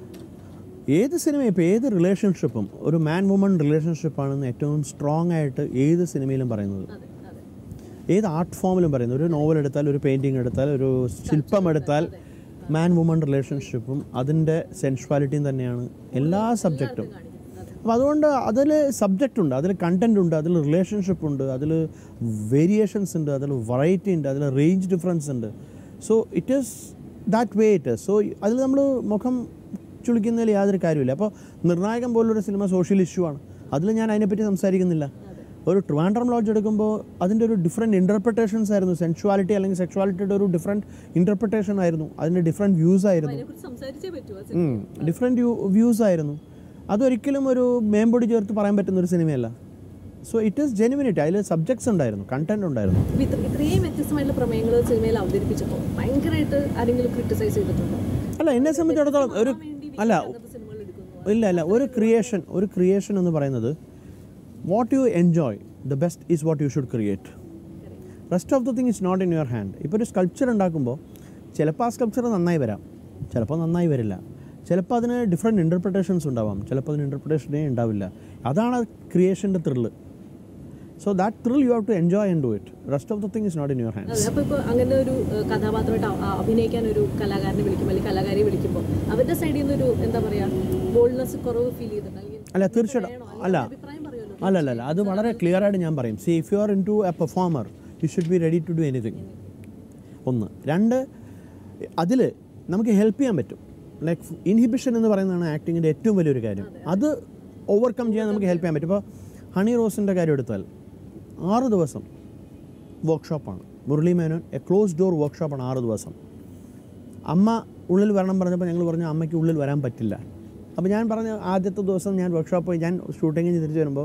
ഏത് സിനിമ, ഇപ്പോൾ ഏത് റിലേഷൻഷിപ്പും ഒരു മാൻ വുമൺ റിലേഷൻഷിപ്പാണെന്ന് ഏറ്റവും സ്ട്രോങ് ആയിട്ട് ഏത് സിനിമയിലും പറയുന്നത്, ഏത് ആർട്ട് ഫോമിലും പറയുന്നത്. ഒരു നോവൽ എടുത്താൽ, ഒരു പെയിൻറ്റിങ് എടുത്താൽ, ഒരു ശില്പം എടുത്താൽ, മാൻ വുമൺ റിലേഷൻഷിപ്പും അതിൻ്റെ സെൻഷ്വാലിറ്റിയും തന്നെയാണ് എല്ലാ സബ്ജക്റ്റും. അപ്പോൾ അതുകൊണ്ട് അതിൽ സബ്ജക്റ്റ് ഉണ്ട്, അതിൽ കണ്ടൻറ് ഉണ്ട്, അതിൽ റിലേഷൻഷിപ്പ് ഉണ്ട്, അതിൽ വേരിയേഷൻസ് ഉണ്ട്, അതിൽ വെറൈറ്റി ഉണ്ട്, അതിൽ റേഞ്ച് ഡിഫറൻസ് ഉണ്ട്. So it is that way it is. So അതിൽ നമ്മൾ മുഖം ചുളിക്കുന്നതിൽ യാതൊരു കാര്യമില്ല. അപ്പോൾ നിർണായകം പോലൊരു സിനിമ സോഷ്യൽ ഇഷ്യൂ ആണ്, അതിൽ ഞാൻ അതിനെപ്പറ്റി സംസാരിക്കുന്നില്ല. ഒരു ട്രിവാൻഡ്രം ലോഡ്ജ് എടുക്കുമ്പോൾ അതിൻ്റെ ഒരു ഡിഫറെൻറ്റ് ഇൻ്റർപ്രിട്ടേഷൻസ് ആയിരുന്നു. സെൻഷ്വാലിറ്റി അല്ലെങ്കിൽ സെക്ഷുവാലിറ്റിയുടെ ഒരു ഡിഫറെൻറ്റ് ഇൻ്റർപ്രിട്ടേഷൻ ആയിരുന്നു, അതിൻ്റെ ഡിഫറെൻറ്റ് വ്യൂസ് ആയിരുന്നു, ഡിഫറെൻറ്റ് വ്യൂസ് ആയിരുന്നു. അതൊരിക്കലും ഒരു മേമ്പൊടി ചേർത്ത് പറയാൻ പറ്റുന്ന ഒരു സിനിമയല്ല. So it is genuinity. അതിൽ സബ്ജക്ട്സ് ഉണ്ടായിരുന്നു, കണ്ടന്റ് ഉണ്ടായിരുന്നു.
ഇത്രയും വ്യത്യസ്തമായിട്ടുള്ള പ്രമേയങ്ങൾ സിനിമയിൽ അവതരിപ്പിച്ചപ്പോൾ ഭയങ്കരമായിട്ട് ആരെങ്കിലും ക്രിട്ടിസൈസ് ചെയ്തിട്ടുണ്ടോ?
അല്ല, എന്നെ സംബന്ധിച്ചിടത്തോളം ഒരു അല്ല ഇല്ല അല്ല ഒരു ക്രിയേഷൻ ഒരു ക്രിയേഷൻ എന്ന് പറയുന്നത് what you enjoy the best is what you should create. Rest of the thing is not in your hand. ഇപ്പോൾ ഒരു സ്കൾപ്ചർ ഉണ്ടാക്കുമ്പോൾ ചിലപ്പോൾ ആ സ്കൾപ്ചർ നന്നായി വരാം, ചിലപ്പോൾ നന്നായി വരില്ല, ചിലപ്പോൾ അതിന് ഡിഫറെൻറ്റ് ഇൻ്റർപ്രിട്ടേഷൻസ് ഉണ്ടാവാം, ചിലപ്പോൾ അതിന് ഇൻ്റർപ്രിട്ടേഷനേ ഉണ്ടാവില്ല. അതാണ് ക്രിയേഷൻ്റെ thrill. So that thrill you have to enjoy and do it. Rest of the thing is not in your hands.
അപ്പോൾ ഇപ്പോൾ അങ്ങനെ ഒരു കഥാപാത്രമായിട്ട് അഭിനയിക്കാൻ ഒരു കലാകാരനെ വിളിക്കുമ്പോൾ അല്ലെങ്കിൽ കലാകാരിയെ വിളിക്കുമ്പോൾ അവരുടെ സൈഡിൽ നിന്നൊരു എന്താ പറയുക ബോൾഡ്നെസ് കുറവ് ഫീൽ ചെയ്തിട്ടുണ്ട്?
അല്ല, തീർച്ചയായിട്ടും അല്ല അല്ല അല്ല അല്ല അത് വളരെ ക്ലിയർ ആയിട്ട് ഞാൻ പറയും. See if you are into a performer you should be ready to do anything. ഒന്ന്. രണ്ട്, അതിൽ നമുക്ക് ഹെൽപ്പ് ചെയ്യാൻ പറ്റും. ലൈക്ക് ഇൻഹിബിഷൻ എന്ന് പറയുന്നതാണ് ആക്ടിങ്ങിൻ്റെ ഏറ്റവും വലിയൊരു കാര്യം. അത് ഓവർകം ചെയ്യാൻ നമുക്ക് ഹെൽപ്പ് ചെയ്യാൻ പറ്റും. ഇപ്പോൾ ഹണി റോസിൻ്റെ കാര്യം എടുത്താൽ ആറ് ദിവസം വർക്ക്ഷോപ്പാണ്. Murali Menon a close door വർക്ക്ഷോപ്പാണ്, ആറ് ദിവസം. അമ്മ ഉള്ളിൽ വരണം പറഞ്ഞപ്പോൾ ഞങ്ങൾ പറഞ്ഞു അമ്മയ്ക്ക് ഉള്ളിൽ വരാൻ പറ്റില്ല. അപ്പോൾ ഞാൻ പറഞ്ഞ ആദ്യത്തെ ദിവസം ഞാൻ വർക്ക്ഷോപ്പ് പോയി ഞാൻ ഷൂട്ടിങ്ങിന് തിരിച്ച് വരുമ്പോൾ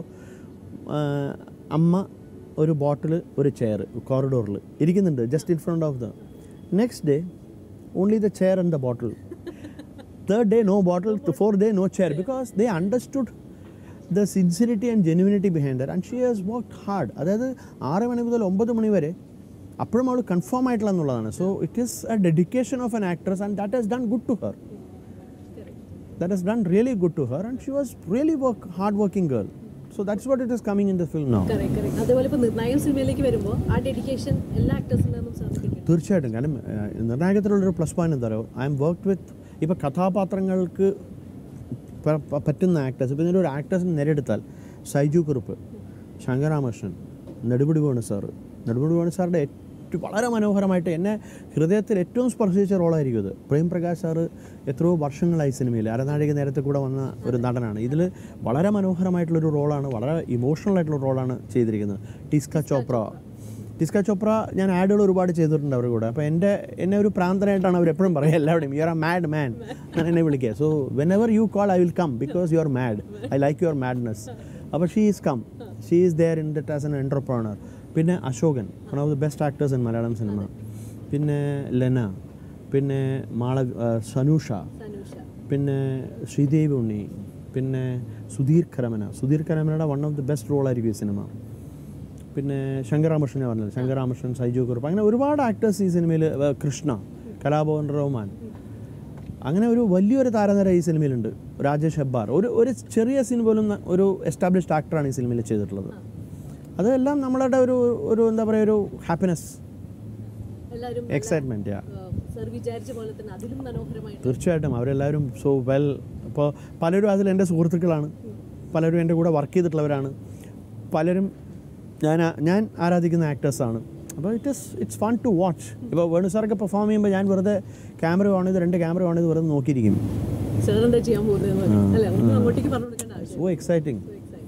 അമ്മ ഒരു ബോട്ടിൽ ഒരു ചെയർ കോറിഡോറിൽ ഇരിക്കുന്നുണ്ട്, just in front of the. Next day only the chair and the bottle. Third day no bottle, fourth day no chair, because they understood the sincerity and genuinity behind that and she has worked hard. അതായത് ആറ് മണി മുതൽ ഒമ്പത് മണി വരെ അപ്പോഴും അവൾ confirm ആയിട്ടുള്ള എന്നുള്ളതാണ്. So it is a dedication of an actress and that has done good to her. That has done really good to her and she was really work hard working girl. So that's what it is coming in the film now.
Correct, correct. അതുപോലെ ഇപ്പോൾ നിർണായക സിനിമയിലേക്ക് വരുമ്പോൾ ആ dedication എല്ലാ ആക്ടേഴ്സിൽ നിന്നും സാധിക്കും.
തീർച്ചയായിട്ടും. കാരണം നിർണായകത്തിലുള്ളൊരു പ്ലസ് പോയിന്റ് എന്താ പറയുക, ഐ എം വർക്ക്ഡ് വിത്ത് ഇപ്പോൾ കഥാപാത്രങ്ങൾക്ക് പറ്റുന്ന ആക്ടേഴ്സ്. ഇപ്പോൾ ഇതിൻ്റെ ഒരു ആക്ടേഴ്സിനെ നേരെടുത്താൽ സൈജു കുറുപ്പ്, ശങ്കരാമകൃഷ്ണൻ, നെടുമുടി വേണു സാറ്. നെടുമുടി വേണു സാറിൻ്റെ ഏറ്റവും വളരെ മനോഹരമായിട്ട് എന്നെ ഹൃദയത്തിൽ ഏറ്റവും സ്പർശിച്ച റോളായിരിക്കും ഇത്. പ്രേം പ്രകാശ് സാറ് എത്രയോ വർഷങ്ങളായി സിനിമയിൽ അരനാഴിക നേരത്തെ കൂടെ വന്ന ഒരു നടനാണ്. ഇതിൽ വളരെ മനോഹരമായിട്ടുള്ളൊരു റോളാണ്, വളരെ ഇമോഷണൽ ആയിട്ടുള്ള റോളാണ് ചെയ്തിരിക്കുന്നത്. ടിസ്ക ചോപ്ര ടിസ്ക ചോപ്ര ഞാൻ ആഡുകൾ ഒരുപാട് ചെയ്തിട്ടുണ്ട് അവരുടെ കൂടെ. അപ്പോൾ എൻ്റെ എന്നെ ഒരു പ്രാന്തനായിട്ടാണ് അവർ എപ്പോഴും പറയുക എല്ലാവരുടെയും, you are a mad man ഞാൻ എന്നെ വിളിക്കുക. So whenever you call I will come because you are mad, I like your madness. അപ്പോൾ she is come, she is there in that as an entrepreneur. പിന്നെ Ashokan, one of the best actors in Malayalam cinema. പിന്നെ ലെന, പിന്നെ മാള സനൂഷ, പിന്നെ ശ്രീദേവി ഉണ്ണി, പിന്നെ സുധീർ കരമന. സുധീർ കരമനയുടെ one of the best റോളായിരിക്കും ഈ സിനിമ. പിന്നെ ശങ്കരാമകൃഷ്ണനെ പറഞ്ഞത്, ശങ്കരാമകൃഷ്ണൻ, സൈജു കുറുപ്പ്, അങ്ങനെ ഒരുപാട് ആക്ടേഴ്സ് ഈ സിനിമയിൽ. കൃഷ്ണ, കലാഭവൻ റഹ്മാൻ, അങ്ങനെ ഒരു വലിയൊരു താരനിര ഈ സിനിമയിലുണ്ട്. രാജേഷ് ഹെബ്ബാർ, ഒരു ഒരു ചെറിയ സിനിമ പോലും ഒരു എസ്റ്റാബ്ലിഷ്ഡ് ആക്ടറാണ് ഈ സിനിമയിൽ ചെയ്തിട്ടുള്ളത്. അതെല്ലാം നമ്മളുടെ ഒരു ഒരു എന്താ പറയുക ഒരു ഹാപ്പിനെസ്, എക്സൈറ്റ്മെൻറ്റ്. തീർച്ചയായിട്ടും അവരെല്ലാവരും സോ വെൽ. ഇപ്പോൾ പലരും അതിൽ എൻ്റെ സുഹൃത്തുക്കളാണ്, പലരും എൻ്റെ കൂടെ വർക്ക് ചെയ്തിട്ടുള്ളവരാണ്, പലരും ഞാൻ ഞാൻ ആരാധിക്കുന്ന ആക്ടേഴ്സാണ്. അപ്പോൾ it is it's fun to watch. ഇപ്പോൾ വേണു സാറൊക്കെ പെർഫോം ചെയ്യുമ്പോൾ ഞാൻ വെറുതെ ക്യാമറ ഓൺ ചെയ്ത് രണ്ട് ക്യാമറ ഓൺ ചെയ്ത് വെറുതെ നോക്കിയിരിക്കും. So exciting.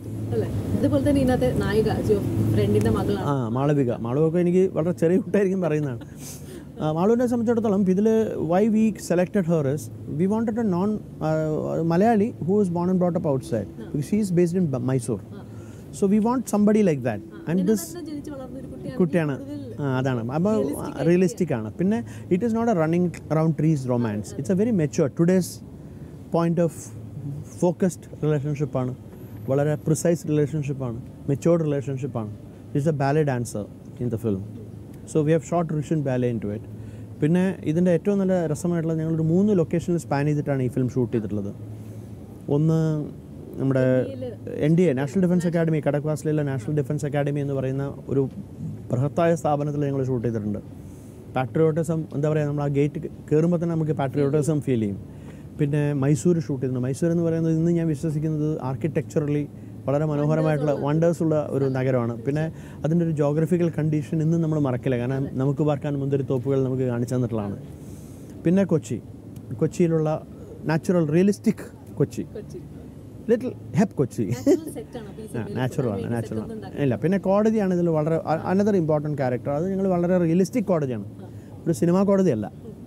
ആ മാളവിക, മാളവിക എനിക്ക് വളരെ ചെറിയ കുട്ടിയായിരിക്കും പറയുന്നതാണ്. മാളുവിനെ സംബന്ധിച്ചിടത്തോളം ഇതിൽ why we selected her is we wanted a non Malayali who is born and brought up outside because she is based in Mysore. So we want somebody like that. And this കുട്ടിയാണ്, അതാണ്. അപ്പോൾ റിയലിസ്റ്റിക് ആണ്. പിന്നെ it is not a running around trees romance. It's a very mature today's point of focused റിലേഷൻഷിപ്പാണ്, വളരെ precise റിലേഷൻഷിപ്പാണ്, matured റിലേഷൻഷിപ്പാണ്. It's a ballet dancer in the film. So we have shot Russian ballet into it. പിന്നെ ഇതിൻ്റെ ഏറ്റവും നല്ല രസമായിട്ടുള്ളത് ഞങ്ങളൊരു മൂന്ന് ലൊക്കേഷനിൽ സ്പാൻ ചെയ്തിട്ടാണ് ഈ ഫിലിം ഷൂട്ട് ചെയ്തിട്ടുള്ളത്. ഒന്ന് നമ്മുടെ N D A national defence academy, കടക്വാസിലുള്ള നാഷണൽ ഡിഫൻസ് അക്കാഡമി എന്ന് പറയുന്ന ഒരു ബൃഹത്തായ സ്ഥാപനത്തിൽ ഞങ്ങൾ ഷൂട്ട് ചെയ്തിട്ടുണ്ട്. പാട്രിയോട്ടിസം എന്താ പറയുക, നമ്മൾ ആ ഗേറ്റ് കയറുമ്പോൾ തന്നെ നമുക്ക് പാട്രിയോട്ടിസം ഫീൽ ചെയ്യും. പിന്നെ മൈസൂർ ഷൂട്ട് ചെയ്തിട്ടുണ്ട്. മൈസൂർ എന്ന് പറയുന്നത് ഇന്ന് ഞാൻ വിശ്വസിക്കുന്നത് ആർക്കിടെക്ചറലി വളരെ മനോഹരമായിട്ടുള്ള വണ്ടേഴ്സ് ഉള്ള ഒരു നഗരമാണ്. പിന്നെ അതിൻ്റെ ഒരു ജോഗ്രഫിക്കൽ കണ്ടീഷൻ ഇന്നും നമ്മൾ മറക്കില്ല, കാരണം നമുക്ക് പാർക്കാൻ മുന്തിരി തോപ്പുകൾ നമുക്ക് കാണിച്ചു തന്നിട്ടുള്ളതാണ്. പിന്നെ കൊച്ചി, കൊച്ചിയിലുള്ള natural realistic Kochi, little hep Kochi, നാച്ചുറലാണ് നാച്ചുറലാണ് ഇല്ല. പിന്നെ കോടതിയാണ് ഇതിൽ വളരെ അനദർ ഇമ്പോർട്ടൻറ്റ് ക്യാരക്ടർ. അത് ഞങ്ങൾ വളരെ റിയലിസ്റ്റിക് കോടതിയാണ്, ഒരു സിനിമാ കോടതിയല്ല.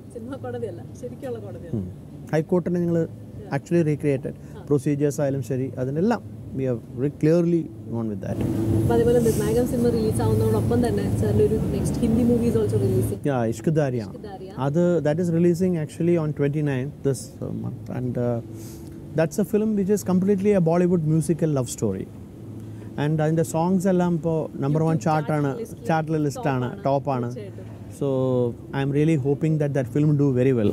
ഹൈക്കോർട്ടിനെ ഞങ്ങൾ ആക്ച്വലി റീക്രിയേറ്റഡ് പ്രൊസീജിയേഴ്സ് ആയാലും ശരി, അതിനെല്ലാം we have very clearly gone with that.
അതുപോലെ നിർണായകം സിനിമ റിലീസ് ആവുന്നതോടൊപ്പം തന്നെ ഒരു next Hindi movie is also releasing.
Yeah, Ishq Darya. അത് that is releasing actually on twenty-ninth this uh, month and uh, that's a film which is completely a Bollywood musical love story. And അതിൻ്റെ songs എല്ലാം ഇപ്പോൾ number one ചാർട്ടാണ്, ചാർട്ടിലെ ലിസ്റ്റാണ്, ടോപ്പാണ്. So I am really hoping that that film do very well.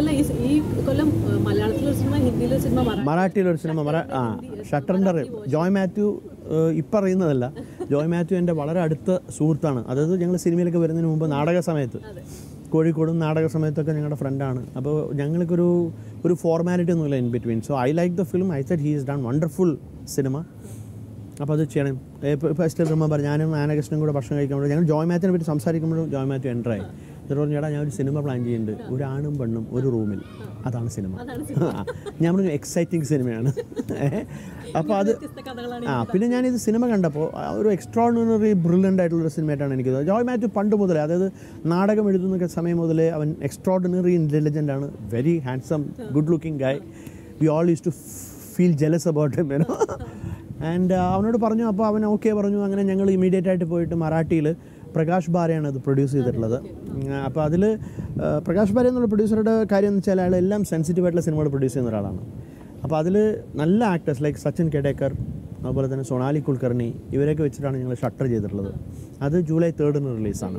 മറാഠിയിലൊരു cinema ആ ഷട്ടറിൻ്റെ ജോയ് മാത്യു ഇപ്പം അറിയുന്നതല്ല, ജോയ് മാത്യു എൻ്റെ വളരെ അടുത്ത സുഹൃത്താണ്. അതായത് ഞങ്ങൾ സിനിമയിലൊക്കെ വരുന്നതിന് മുമ്പ് നാടക സമയത്ത് കോഴിക്കോടും നാടക സമയത്തൊക്കെ ഞങ്ങളുടെ ഫ്രണ്ടാണ്. അപ്പോൾ ഞങ്ങൾക്കൊരു ഒരു ഫോർമാലിറ്റി ഒന്നുമില്ല in between. So I like the film, I said he is done wonderful cinema. അപ്പോൾ അത് ചെയ്യണം. ഇപ്പോൾ ഫസ്റ്റ് റിമെമ്പർ ഞാനും ആനകൃഷ്ണനും കൂടെ ഭക്ഷണം കഴിക്കുമ്പോൾ ഞങ്ങൾ ജോയ് മാത്യുവിനെ പറ്റി സംസാരിക്കുമ്പോഴും ജോയ് മാത്യു എൻ്ററായി. എന്നിട്ട് പറഞ്ഞു ചേട്ടാ ഞാൻ ഒരു സിനിമ പ്ലാൻ ചെയ്യുന്നുണ്ട്, ഒരു ആണും പെണ്ണും ഒരു റൂമിൽ, അതാണ് സിനിമ. ഞാൻ പറഞ്ഞു എക്സൈറ്റിംഗ് സിനിമയാണ്. അപ്പോൾ അത് ആ പിന്നെ ഞാനിത് സിനിമ കണ്ടപ്പോൾ ഒരു എക്സ്ട്രോർഡിനറി ബ്രില്യൻ്റ് ആയിട്ടുള്ളൊരു സിനിമയായിട്ടാണ് എനിക്ക് തോന്നുന്നത്. ജോയ് മാത്യു പണ്ട് മുതലേ, അതായത് നാടകം എഴുതുന്ന സമയം മുതലേ അവൻ എക്സ്ട്രോർഡിനറി ഇൻ്റലിജൻ്റ് ആണ്, very handsome, good looking guy. We all use to feel jealous about him, you know. And അവനോട് പറഞ്ഞു, അപ്പോൾ അവൻ ഓക്കെ പറഞ്ഞു. അങ്ങനെ ഞങ്ങൾ ഇമീഡിയറ്റ് ആയിട്ട് പോയിട്ട് മറാഠിയിൽ പ്രകാശ് ബാരയാണ് അത് പ്രൊഡ്യൂസ് ചെയ്തിട്ടുള്ളത്. അപ്പോൾ അതിൽ പ്രകാശ് ബാര എന്നുള്ള പ്രൊഡ്യൂസറുടെ കാര്യം എന്ന് വെച്ചാൽ അയാൾ എല്ലാം സെൻസിറ്റീവ് ആയിട്ടുള്ള സിനിമകൾ പ്രൊഡ്യൂസ് ചെയ്യുന്ന ഒരാളാണ്. അപ്പോൾ അതിൽ നല്ല ആക്ടേഴ്സ് ലൈക്ക് സച്ചിൻ കേഡേക്കർ, അതുപോലെ തന്നെ സൊണാലി കുൽക്കർണി, ഇവരൊക്കെ വെച്ചിട്ടാണ് ഞങ്ങൾ ഷട്ടർ ചെയ്തിട്ടുള്ളത്. അത് ജൂലൈ തേർഡിന് റിലീസാണ്.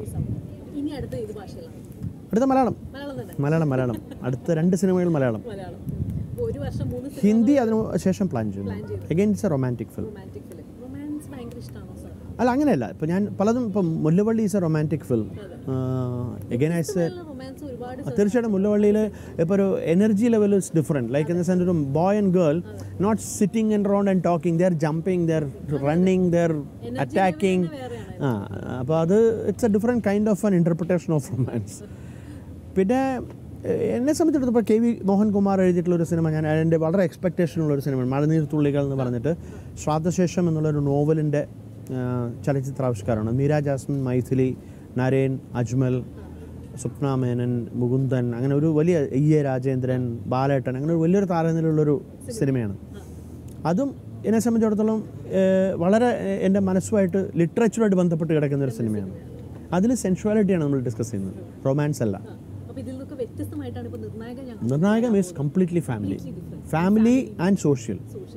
അടുത്ത മലയാളം മലയാളം മലയാളം അടുത്ത രണ്ട് സിനിമകൾ മലയാളം. ഹിന്ദി അതിന് ശേഷം പ്ലാൻ ചെയ്യുന്നു. Again it's a romantic film. അല്ല അങ്ങനെയല്ല, ഇപ്പോൾ ഞാൻ പലതും ഇപ്പം Mullavalli is a romantic film. Again I say തീർച്ചയായിട്ടും മുല്ലവള്ളിയിൽ ഇപ്പോൾ ഒരു energy level is different. Like in the sense ഒരു boy and girl not sitting and round and talking, they are jumping, they are running, they are attacking. ആ അപ്പോൾ അത് it's a different kind of an interpretation of romance. പിന്നെ എന്നെ സംബന്ധിച്ചിടത്തോളം ഇപ്പോൾ K V Mohankumar എഴുതിയിട്ടുള്ളൊരു cinema, ഞാൻ അതിൻ്റെ വളരെ എക്സ്പെക്റ്റേഷനുള്ളൊരു സിനിമ മഴനീർ തുള്ളികൾ എന്ന് പറഞ്ഞിട്ട്, ശ്രാദ്ധശേഷം എന്നുള്ളൊരു നോവലിൻ്റെ ചലച്ചിത്രാവിഷ്കാരമാണ്. മീര ജാസ്മിൻ, മൈഥിലി, നരേൻ, അജ്മൽ, സ്വപ്ന മേനൻ, മുകുന്ദൻ, അങ്ങനെ ഒരു വലിയ ഇ എ രാജേന്ദ്രൻ, ബാലേട്ടൻ, അങ്ങനെ ഒരു വലിയൊരു താരനിലുള്ളൊരു സിനിമയാണ്. അതും എന്നെ സംബന്ധിച്ചിടത്തോളം വളരെ എൻ്റെ മനസ്സുമായിട്ട് ലിറ്ററേച്ചറുമായിട്ട് ബന്ധപ്പെട്ട് കിടക്കുന്ന ഒരു സിനിമയാണ്. അതിൽ സെൻഷ്വാലിറ്റിയാണ് നമ്മൾ ഡിസ്കസ് ചെയ്യുന്നത്, റൊമാൻസ് അല്ല. Nirnayakam is completely family family and social.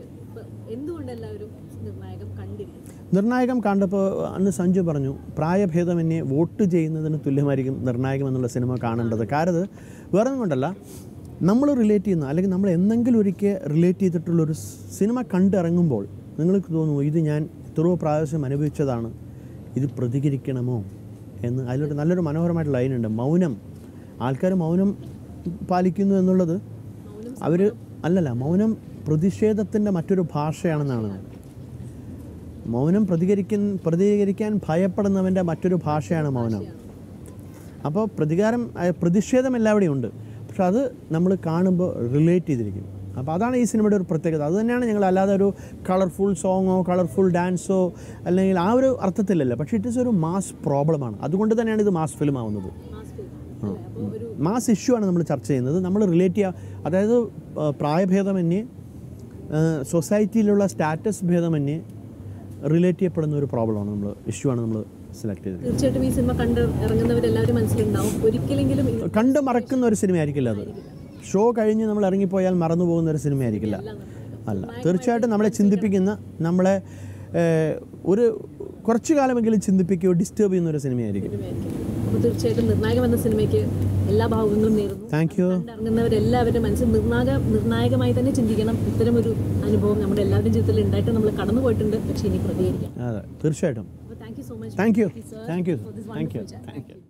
Nirnayakam കണ്ടപ്പോൾ അന്ന് സഞ്ജു പറഞ്ഞു, പ്രായഭേദമന്യേ വോട്ട് ചെയ്യുന്നതിന് തുല്യമായിരിക്കും നിർണായകം എന്നുള്ള സിനിമ കാണേണ്ടത്. കാരണം വേറെ ഒന്നും കൊണ്ടല്ല, നമ്മൾ റിലേറ്റ് ചെയ്യുന്ന അല്ലെങ്കിൽ നമ്മൾ എന്തെങ്കിലും ഒരിക്കൽ റിലേറ്റ് ചെയ്തിട്ടുള്ളൊരു സിനിമ കണ്ടിറങ്ങുമ്പോൾ നിങ്ങൾക്ക് തോന്നുമോ ഇത് ഞാൻ എത്രയോ പ്രാവശ്യം അനുഭവിച്ചതാണ്, ഇത് പ്രതികരിക്കണമോ എന്ന്. അതിലൊരു നല്ലൊരു മനോഹരമായിട്ട് ലൈനുണ്ട്, മൗനം. ആൾക്കാർ മൗനം പാലിക്കുന്നു എന്നുള്ളത് അവർ അല്ലല്ല, മൗനം പ്രതിഷേധത്തിൻ്റെ മറ്റൊരു ഭാഷയാണെന്നാണ്. മൗനം പ്രതികരിക്കാൻ പ്രതികരിക്കാൻ ഭയപ്പെടുന്നവൻ്റെ മറ്റൊരു ഭാഷയാണ് മൗനം. അപ്പോൾ പ്രതികാരം പ്രതിഷേധം എല്ലാവിടെയും ഉണ്ട്, പക്ഷെ അത് നമ്മൾ കാണുമ്പോൾ റിലേറ്റ് ചെയ്തിരിക്കും. അപ്പോൾ അതാണ് ഈ സിനിമയുടെ ഒരു പ്രത്യേകത. അത് തന്നെയാണ് ഞങ്ങൾ അല്ലാതെ ഒരു കളർഫുൾ സോങ്ങോ കളർഫുൾ ഡാൻസോ അല്ലെങ്കിൽ ആ ഒരു അർത്ഥത്തിലല്ല, പക്ഷേ ഇറ്റ് ഈസ് ഒരു മാസ് പ്രോബ്ലമാണ്. അതുകൊണ്ട് തന്നെയാണ് ഇത് മാസ് ഫിലിം ആവുന്നത്. മാസ് ഇഷ്യൂ ആണ് നമ്മൾ ചർച്ച ചെയ്യുന്നത്. നമ്മൾ റിലേറ്റ് ചെയ്യുക, അതായത് പ്രായഭേദമന്യേ സൊസൈറ്റിയിലുള്ള സ്റ്റാറ്റസ് ഭേദമന്യേ റിലേറ്റ് ചെയ്യപ്പെടുന്ന ഒരു പ്രോബ്ലമാണ്, നമ്മൾ ഇഷ്യൂ ആണ് നമ്മൾ സെലക്ട് ചെയ്തത്.
തീർച്ചയായിട്ടും ഈ സിനിമ കണ്ട് ഇറങ്ങുന്നവരെല്ലാവരും മനസ്സിലുണ്ടാവും, ഒരിക്കലെങ്കിലും
കണ്ട് മറക്കുന്ന ഒരു സിനിമ ആയിരിക്കില്ല അത്. ഷോ കഴിഞ്ഞ് നമ്മൾ ഇറങ്ങിപ്പോയാൽ മറന്നു പോകുന്ന ഒരു സിനിമ ആയിരിക്കില്ല. അല്ല, തീർച്ചയായിട്ടും നമ്മളെ ചിന്തിപ്പിക്കുന്ന, നമ്മളെ ഒരു കുറച്ചു കാലമെങ്കിലും ചിന്തിപ്പിക്കുകയോ ഡിസ്റ്റർബ് ചെയ്യുന്ന ഒരു സിനിമയായിരിക്കും.
അപ്പോൾ തീർച്ചയായിട്ടും നിർണായകം എന്ന സിനിമയ്ക്ക് എല്ലാ ഭാവങ്ങളും നേരുന്നു.
Thank you.
ഇറങ്ങുന്നവരെല്ലാവരുടെ മനസ്സിൽ നിർണായക നിർണായകമായി തന്നെ ചിന്തിക്കണം. ഇത്തരമൊരു അനുഭവം നമ്മുടെ എല്ലാവരുടെയും ജീവിതത്തിൽ ഉണ്ടായിട്ട് നമ്മൾ കടന്നു പോയിട്ടുണ്ട്, പക്ഷേ ഇനി പ്രതികരിക്കാം.
അതെ, തീർച്ചയായിട്ടും.
Thank you so much.
Thank you thank you thank you thank U